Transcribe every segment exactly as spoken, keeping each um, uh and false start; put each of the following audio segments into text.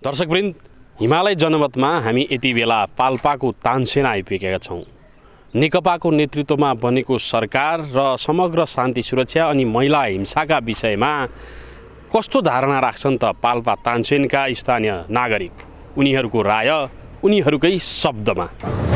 दर्शकवृन्द, हिमालय जनमतमा हामी यति बेला पाल्पाको तानसेन आइपुगेका छौँ। नेकपाको नेतृत्वमा बनेको सरकार र समग्र शान्ति सुरक्षा अनि महिला हिंसाका विषयमा कस्तो धारणा राख्छन् त पाल्पा तानसेनका स्थानीय नागरिक? उनीहरूको राय उनीहरूकै शब्दमा।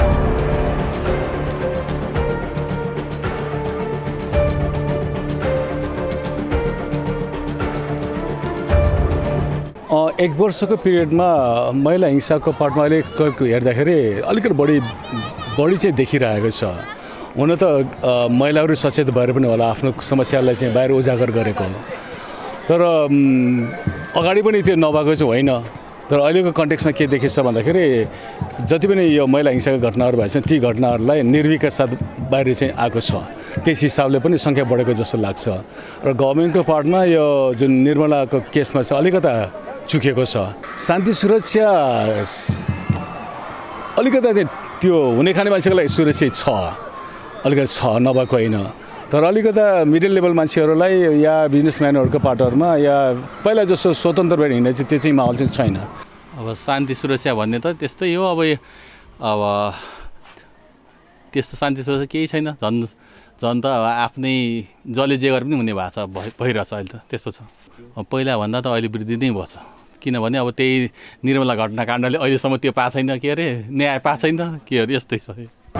एक वर्षको पिरियडमा महिला हिंसाको पार्टमा अहिले हेर्दाखेरि अलिकति बढी बढी चाहिँ देखिरहेको छ। हुन त महिलाहरू सचेत भएर पनि होला आफ्नो समस्यालाई चाहिँ बाहिर उजागर गरेको, तर अगाडि पनि त्यो नभएको चाहिँ होइन। तर अहिलेको कन्टेक्स्टमा के देखिन्छ भन्दाखेरि जति पनि यो महिला हिंसाका घटनाहरू भएछ ती घटनाहरूलाई निर्विका साथ बाहिर चाहिँ आएको छ। त्यस हिसाबले पनि सङ्ख्या बढेको जस्तो लाग्छ र गभर्मेन्टको पार्टमा यो जुन निर्मलाको केसमा चाहिँ अलिकता चुकेको छ। शान्ति सुरक्षा अलिकति त्यो हुने खाने मान्छेको लागि सुरक्षित छ, अलिकति छ, नभएको होइन। तर अलिकता मिडल लेभल मान्छेहरूलाई या बिजनेसम्यानहरूको पार्टहरूमा या पहिला जस्तो स्वतन्त्र भएर हिँड्ने चाहिँ त्यो चाहिँ माहौल चाहिँ छैन। अब शान्ति सुरक्षा भन्ने त त्यस्तै हो। अब अब त्यस्तो शान्ति सुरक्षा केही छैन। झन् झन् त अब आफ्नै जसले जे गरे पनि हुने भएको छ, भइरहेछ अहिले त त्यस्तो छ। पहिलाभन्दा त अहिले वृद्धि नै भएको छ, किनभने अब त्यही निर्मला घटनाकाण्डले अहिलेसम्म त्यो पाएको छैन, के अरे न्याय पाएको छैन, के अरे यस्तै छ।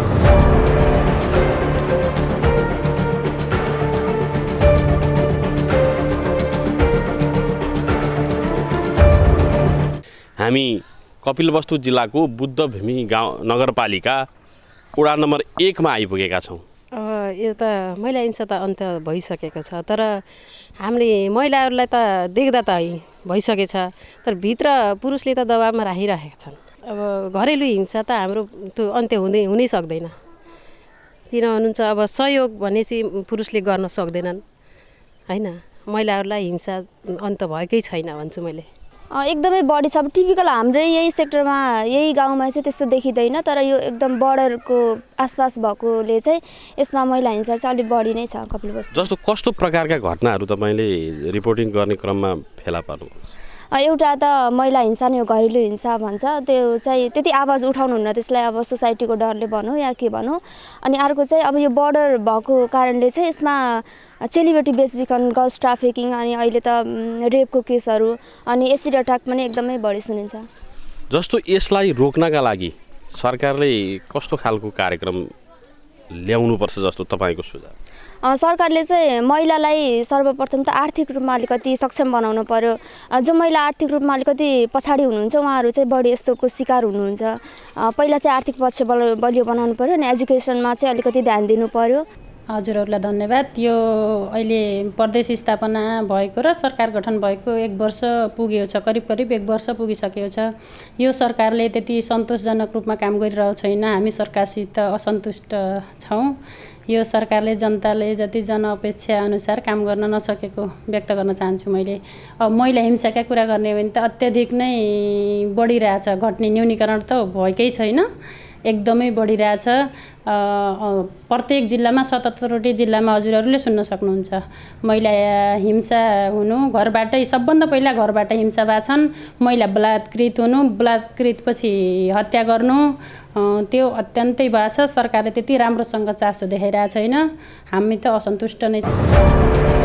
हामी कपिलवस्तु जिल्लाको बुद्धभूमि गाउँ नगरपालिका वडा नम्बर एकमा आइपुगेका छौँ। अब यो त महिला हिंसा त अन्त्य भइसकेको छ, तर हामीले महिलाहरूलाई त देख्दा त भइसकेछ, तर भित्र पुरुषले त दबावमा राखिरहेका छन्। अब घरेलु हिंसा त हाम्रो त्यो अन्त्य हुँदै हुनै सक्दैन। किन भन्नुहुन्छ, अब सहयोग भने चाहिँ पुरुषले गर्न सक्दैनन् होइन। महिलाहरूलाई हिंसा अन्त्य भएकै छैन भन्छु मैले। एकदमै बढी छ। अब टिपिकल हाम्रै यही सेक्टरमा यही गाउँमा चाहिँ त्यस्तो देखिँदैन, तर यो एकदम बर्डरको आसपास भएकोले चाहिँ यसमा महिला हिंसा चाहिँ अलिक बढी नै छ कपिलवस्तु। जस्तो कस्तो प्रकारका घटनाहरू तपाईँले रिपोर्टिङ गर्ने क्रममा फेला पार्नु? एउटा त महिला हिंसा नै हो, घरेलु हिंसा भन्छ। त्यो चाहिँ त्यति आवाज उठाउनुहुन्न, त्यसलाई अब सोसाइटीको डरले भनौँ या के भनौँ। अनि अर्को चाहिँ अब यो बर्डर भएको कारणले चाहिँ यसमा चेलीबेटी बेचबिखन, गर्ल्स ट्राफिकिङ, अनि अहिले त रेपको केसहरू अनि एसिड अट्याक पनि एकदमै बढी सुनिन्छ। जस्तो यसलाई रोक्नका लागि सरकारले कस्तो खालको कार्यक्रम ल्याउनुपर्छ जस्तो तपाईँको सुझाव? सरकारले चाहिँ महिलालाई सर्वप्रथम त आर्थिक रूपमा अलिकति सक्षम बनाउनु पर्यो। जो महिला आर्थिक रूपमा अलिकति पछाडि हुनुहुन्छ उहाँहरू चाहिँ बढी यस्तोको शिकार हुनुहुन्छ। पहिला चाहिँ आर्थिक पक्ष बल बलियो बनाउनु पर्यो अनि एजुकेसनमा चाहिँ अलिकति ध्यान दिनु पर्यो। हजुरहरूलाई धन्यवाद। यो अहिले प्रदेश स्थापना भएको र सरकार गठन भएको एक वर्ष पुगेको छ, करिब करिब एक वर्ष पुगिसकेको छ। यो सरकारले त्यति सन्तोषजनक रूपमा काम गरिरहेको छैन। हामी सरकारसित असन्तुष्ट छौँ। यो सरकारले जनताले जति जनअपेक्षा अनुसार काम गर्न नसकेको व्यक्त गर्न चाहन्छु मैले। अब महिला हिंसाका कुरा गर्ने भने त अत्याधिक नै बढिरहेछ, घट्ने न्यूनीकरण त भएकै छैन, एकदमै बढिरहेछ। प्रत्येक जिल्लामा सतहत्तरवटै जिल्लामा हजुरहरूले सुन्न सक्नुहुन्छ महिला हिंसा हुनु। घरबाटै सबभन्दा पहिला घरबाट हिंसा भएको छन्। महिला बलात्कृत हुनु, बलात्कृतपछि हत्या गर्नु, त्यो अत्यन्तै भएको छ। सरकारले त्यति राम्रोसँग चासो देखाइरहेको छैन। हामी त असन्तुष्ट नै छौँ।